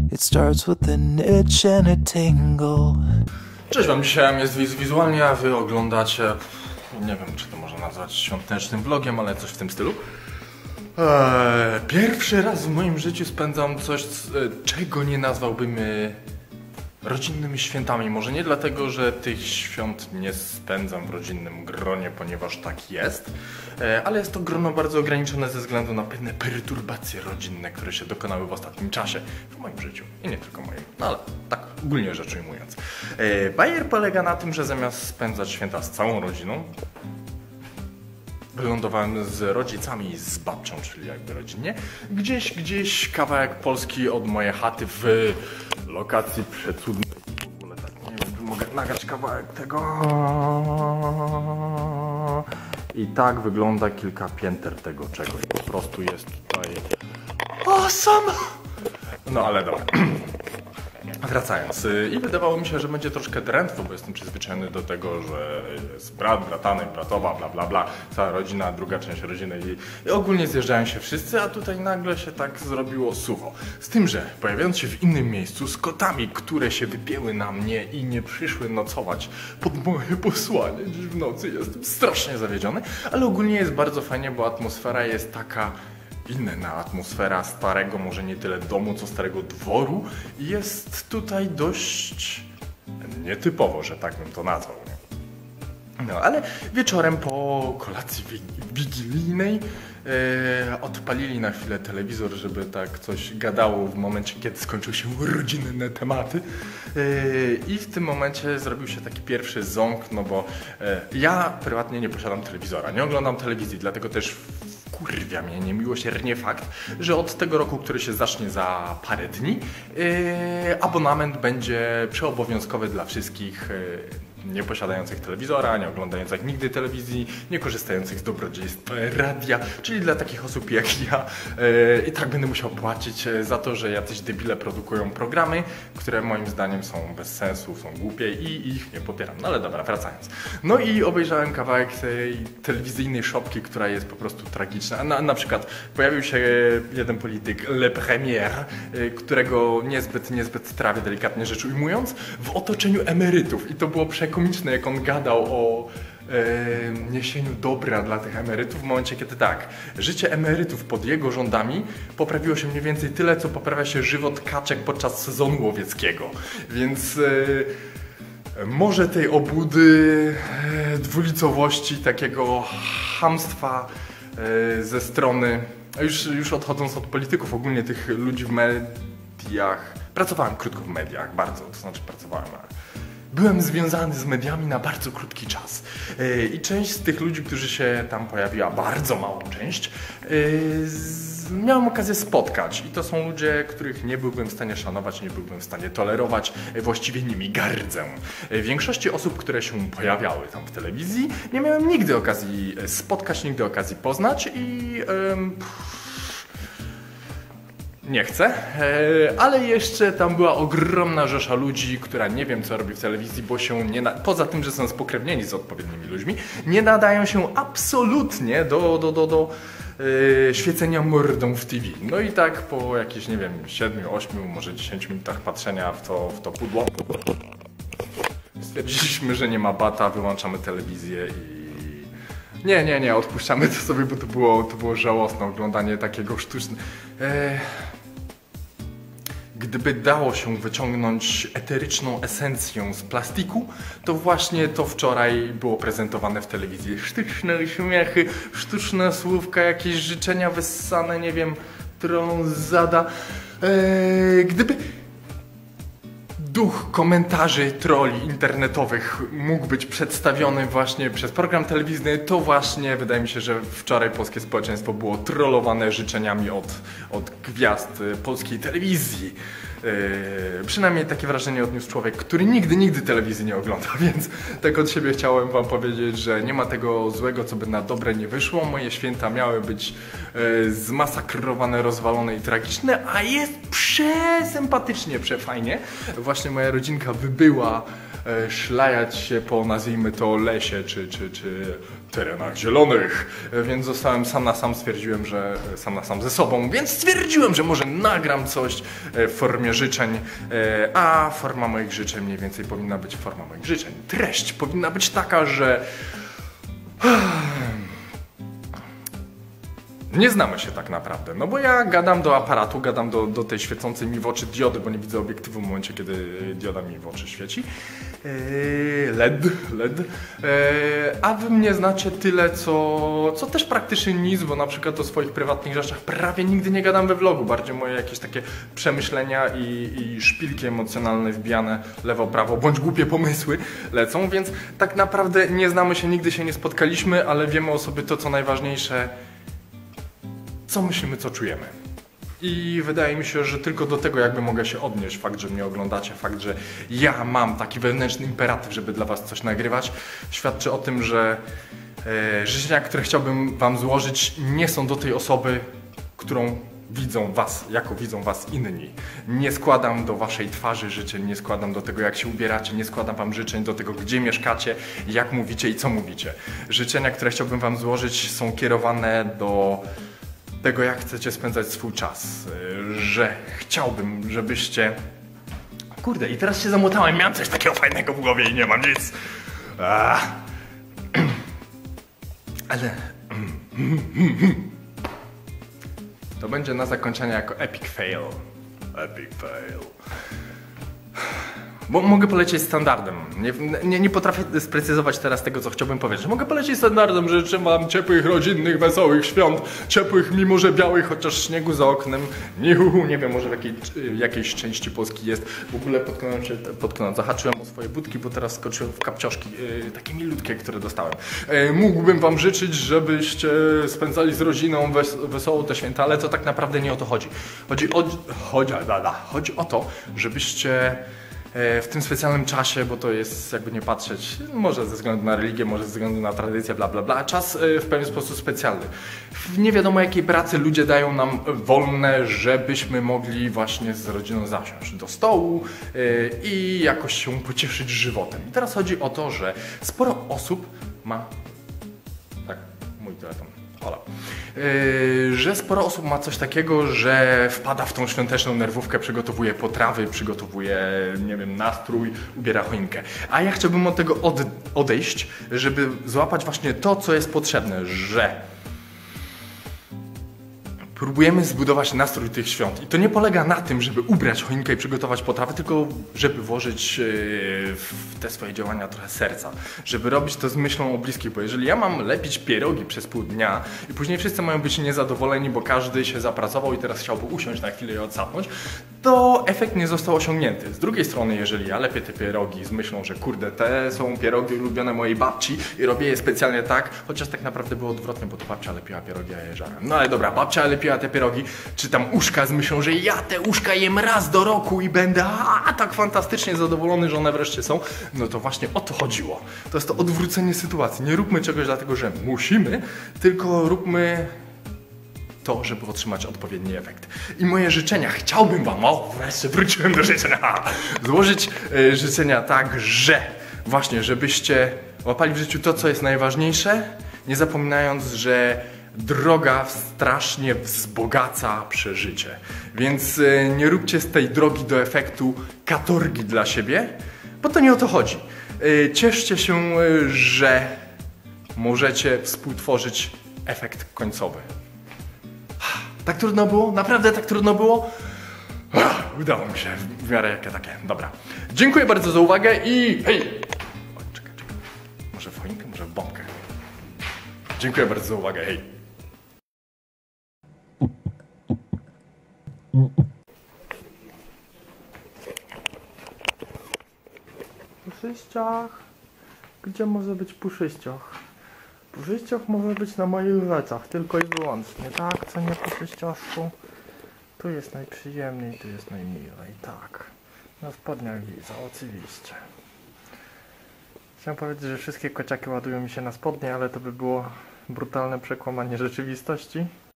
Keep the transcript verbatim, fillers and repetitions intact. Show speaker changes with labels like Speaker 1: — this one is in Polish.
Speaker 1: It starts with an itch and a tingle.
Speaker 2: Cześć wam, dzisiaj jest wiz wizualnie, a wy oglądacie, nie wiem czy to można nazwać świątecznym vlogiem, ale coś w tym stylu. Eee, pierwszy raz w moim życiu spędzam coś, czego nie nazwałbym rodzinnymi świętami. Może nie dlatego, że tych świąt nie spędzam w rodzinnym gronie, ponieważ tak jest, ale jest to grono bardzo ograniczone ze względu na pewne perturbacje rodzinne, które się dokonały w ostatnim czasie w moim życiu i nie tylko moim, no ale tak ogólnie rzecz ujmując. Bajer polega na tym, że zamiast spędzać święta z całą rodziną, wylądowałem z rodzicami i z babcią, czyli jakby rodzinnie, gdzieś, gdzieś kawałek Polski od mojej chaty w lokacji przecudnej. W ogóle tak nie wiem, czy mogę nagrać kawałek tego. I tak wygląda kilka pięter tego czegoś. Po prostu jest tutaj awesome! No ale dobra. Wracając, i wydawało mi się, że będzie troszkę drętwo, bo jestem przyzwyczajony do tego, że jest brat, bratanek, bratowa, bla bla bla, cała rodzina, druga część rodziny i, i ogólnie zjeżdżają się wszyscy, a tutaj nagle się tak zrobiło sucho. Z tym, że pojawiając się w innym miejscu z kotami, które się wypięły na mnie i nie przyszły nocować pod moje posłanie dziś w nocy, jestem strasznie zawiedziony, ale ogólnie jest bardzo fajnie, bo atmosfera jest taka inna, atmosfera starego, może nie tyle domu, co starego dworu. Jest tutaj dość nietypowo, że tak bym to nazwał. Nie? No, ale wieczorem po kolacji wigilijnej e, odpalili na chwilę telewizor, żeby tak coś gadało w momencie, kiedy skończyły się rodzinne tematy. E, I w tym momencie zrobił się taki pierwszy ząg, no bo e, ja prywatnie nie posiadam telewizora, nie oglądam telewizji, dlatego też kurwia mnie niemiłosiernie fakt, że od tego roku, który się zacznie za parę dni, yy, abonament będzie przeobowiązkowy dla wszystkich yy, nie posiadających telewizora, nie oglądających nigdy telewizji, nie korzystających z dobrodziejstw radia, czyli dla takich osób jak ja. Yy, I tak będę musiał płacić za to, że jacyś debile produkują programy, które moim zdaniem są bez sensu, są głupie i ich nie popieram. No ale dobra, wracając. No i obejrzałem kawałek tej telewizyjnej szopki, która jest po prostu tragiczna. Na, na przykład pojawił się jeden polityk, Le Premier, którego niezbyt, niezbyt trawię, delikatnie rzecz ujmując, w otoczeniu emerytów. I to było przekomiczne, jak on gadał o e, niesieniu dobra dla tych emerytów w momencie, kiedy tak, życie emerytów pod jego rządami poprawiło się mniej więcej tyle, co poprawia się żywot kaczek podczas sezonu łowieckiego. Więc e, może tej obłudy, e, dwulicowości, takiego chamstwa e, ze strony, już, już odchodząc od polityków, ogólnie tych ludzi w mediach. Pracowałem krótko w mediach, bardzo, to znaczy pracowałem, ale byłem związany z mediami na bardzo krótki czas. Yy, I część z tych ludzi, którzy się tam pojawiła, bardzo małą część, yy, z, miałem okazję spotkać. I to są ludzie, których nie byłbym w stanie szanować, nie byłbym w stanie tolerować, yy, właściwie nimi gardzę. Yy, większości osób, które się pojawiały tam w telewizji, nie miałem nigdy okazji spotkać, nigdy okazji poznać i Yy, nie chcę, ale jeszcze tam była ogromna rzesza ludzi, która nie wiem co robi w telewizji, bo się nie na... poza tym, że są spokrewnieni z odpowiednimi ludźmi, nie nadają się absolutnie do, do, do, do yy, świecenia mordą w T V. No i tak po jakichś, nie wiem, siedmiu, ośmiu, może dziesięciu minutach patrzenia w to, w to pudło stwierdziliśmy, że nie ma bata, wyłączamy telewizję i Nie, nie, nie, odpuszczamy to sobie, bo to było, to było żałosne oglądanie takiego sztucznego. Eee... Gdyby dało się wyciągnąć eteryczną esencję z plastiku, to właśnie to wczoraj było prezentowane w telewizji. Sztuczne śmiechy, sztuczne słówka, jakieś życzenia wyssane, nie wiem, którą zada. Eee... Gdyby duch komentarzy trolli internetowych mógł być przedstawiony właśnie przez program telewizyjny, to właśnie wydaje mi się, że wczoraj polskie społeczeństwo było trollowane życzeniami od, od gwiazd polskiej telewizji. Yy, przynajmniej takie wrażenie odniósł człowiek, który nigdy, nigdy telewizji nie ogląda, więc tak od siebie chciałem wam powiedzieć, że nie ma tego złego, co by na dobre nie wyszło. Moje święta miały być yy, zmasakrowane, rozwalone i tragiczne, a jest przesympatycznie, przefajnie. Właśnie moja rodzinka wybyła e, szlajać się po, nazwijmy to, lesie czy, czy, czy terenach zielonych, e, więc zostałem sam na sam, stwierdziłem, że sam na sam ze sobą, więc stwierdziłem, że może nagram coś e, w formie życzeń, e, a forma moich życzeń mniej więcej powinna być forma moich życzeń. Treść powinna być taka, że nie znamy się tak naprawdę, no bo ja gadam do aparatu, gadam do, do tej świecącej mi w oczy diody, bo nie widzę obiektywu w momencie, kiedy dioda mi w oczy świeci. Eee, L E D, L E D. Eee, a wy mnie znacie tyle, co, co też praktycznie nic, bo na przykład o swoich prywatnych rzeczach prawie nigdy nie gadam we vlogu. Bardziej moje jakieś takie przemyślenia i, i szpilki emocjonalne wbijane lewo, prawo, bądź głupie pomysły lecą, więc tak naprawdę nie znamy się, nigdy się nie spotkaliśmy, ale wiemy o sobie to, co najważniejsze, co myślimy, co czujemy. I wydaje mi się, że tylko do tego jakby mogę się odnieść. Fakt, że mnie oglądacie, fakt, że ja mam taki wewnętrzny imperatyw, żeby dla was coś nagrywać, świadczy o tym, że e, życzenia, które chciałbym wam złożyć, nie są do tej osoby, którą widzą was, jako widzą was inni. Nie składam do waszej twarzy życzeń, nie składam do tego, jak się ubieracie, nie składam wam życzeń do tego, gdzie mieszkacie, jak mówicie i co mówicie. Życzenia, które chciałbym wam złożyć, są kierowane do tego, jak chcecie spędzać swój czas, że chciałbym, żebyście... Kurde, i teraz się zamotałem, miałem coś takiego fajnego w głowie i nie mam nic. Ah. Ale... To będzie na zakończenie jako epic fail. Epic fail. Bo mogę polecieć standardem. Nie, nie, nie potrafię sprecyzować teraz tego, co chciałbym powiedzieć. Mogę polecieć standardem, że życzę wam ciepłych, rodzinnych, wesołych świąt. Ciepłych, mimo że białych, chociaż śniegu za oknem. Nie, nie wiem, może w jakiej, jakiejś części Polski jest. W ogóle potknąłem się, potknąłem, zahaczyłem o swoje budki, bo teraz skoczyłem w kapcioszki, yy, takie milutkie, które dostałem. Yy, mógłbym wam życzyć, żebyście spędzali z rodziną wes wesoło te święta, ale to tak naprawdę nie o to chodzi. Chodzi o, chodzi, chodzi o to, żebyście w tym specjalnym czasie, bo to jest, jakby nie patrzeć, może ze względu na religię, może ze względu na tradycję, bla bla bla, czas w pewien sposób specjalny. W nie wiadomo jakiej pracy ludzie dają nam wolne, żebyśmy mogli właśnie z rodziną zasiąść do stołu i jakoś się pocieszyć żywotem. I teraz chodzi o to, że sporo osób ma... Tak, mój telefon. Hola. Yy, że sporo osób ma coś takiego, że wpada w tą świąteczną nerwówkę, przygotowuje potrawy, przygotowuje, nie wiem, nastrój, ubiera choinkę. A ja chciałbym od tego od, odejść, żeby złapać właśnie to, co jest potrzebne, że próbujemy zbudować nastrój tych świąt. I to nie polega na tym, żeby ubrać choinkę i przygotować potrawy, tylko żeby włożyć w te swoje działania trochę serca. Żeby robić to z myślą o bliskich, bo jeżeli ja mam lepić pierogi przez pół dnia i później wszyscy mają być niezadowoleni, bo każdy się zapracował i teraz chciałby usiąść na chwilę i odsapnąć, to efekt nie został osiągnięty. Z drugiej strony, jeżeli ja lepię te pierogi z myślą, że kurde, te są pierogi ulubione mojej babci i robię je specjalnie tak, chociaż tak naprawdę było odwrotnie, bo to babcia lepiła pierogi, a ja je żarłem. No ale dobra, babcia lepiła te pierogi, czy tam uszka z myślą, że ja te uszka jem raz do roku i będę a, tak fantastycznie zadowolony, że one wreszcie są, no to właśnie o to chodziło. To jest to odwrócenie sytuacji. Nie róbmy czegoś dlatego, że musimy, tylko róbmy to, żeby otrzymać odpowiedni efekt. I moje życzenia, chciałbym wam, o wreszcie wróciłem do życzenia, złożyć y, życzenia tak, że właśnie, żebyście łapali w życiu to, co jest najważniejsze, nie zapominając, że droga strasznie wzbogaca przeżycie. Więc y, nie róbcie z tej drogi do efektu katorgi dla siebie, bo to nie o to chodzi. Y, cieszcie się, y, że możecie współtworzyć efekt końcowy. Tak trudno było? Naprawdę tak trudno było? Udało mi się, w miarę jakie takie. Dobra. Dziękuję bardzo za uwagę i hej! O, czekaj, czekaj. Może w choinkę, może w bombkę. Dziękuję bardzo za uwagę, hej! Puszyściach? Gdzie może być puszyściach? Puszyściach może być na moich rzeczach, tylko i wyłącznie, tak? Co nie puszyściaszku? Tu jest najprzyjemniej, tu jest najmilej, tak. Na spodniach widzę, oczywiście. Chciałem powiedzieć, że wszystkie kociaki ładują mi się na spodnie, ale to by było brutalne przekłamanie rzeczywistości.